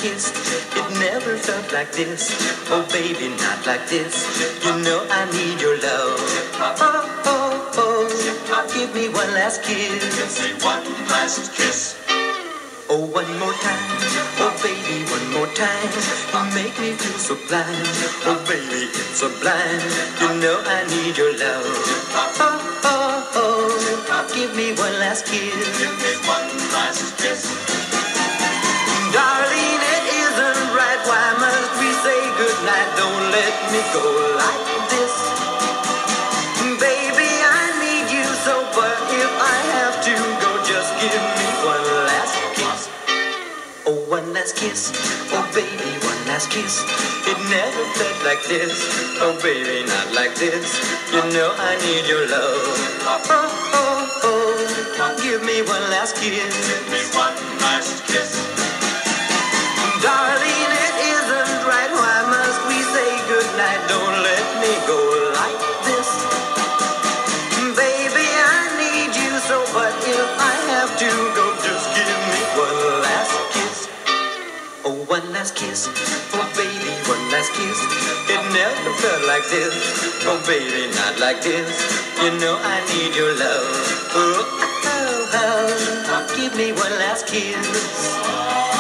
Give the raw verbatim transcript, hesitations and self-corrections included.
kiss. It never felt like this. Oh, baby, not like this. You know I need your love. Oh, oh, oh, give me one last kiss. Give me one last kiss. Oh, one more time. Oh, baby, one more time. You make me feel so blind. Oh, baby, it's sublime. You know I need your love. Oh, oh, oh, give me one last kiss. Give me one last kiss. Darling, it isn't right. Why must we say goodnight? Don't let me go like this. Baby, I need you so, but if I have to go, just give me one last kiss. Oh, one last kiss. Oh, baby, one last kiss. It never felt like this. Oh, baby, not like this. You know I need your love. Oh, oh, oh, give me one last kiss. Give me one last kiss. Darling, it isn't right. Why must we say goodnight? Don't let me go like this. Baby, I need you so, but if I have to go, just give me one last kiss. Oh, one last kiss. Oh, baby, one last kiss. It never felt like this. Oh, baby, not like this. You know I need your love. Oh, oh, oh, give me one last kiss.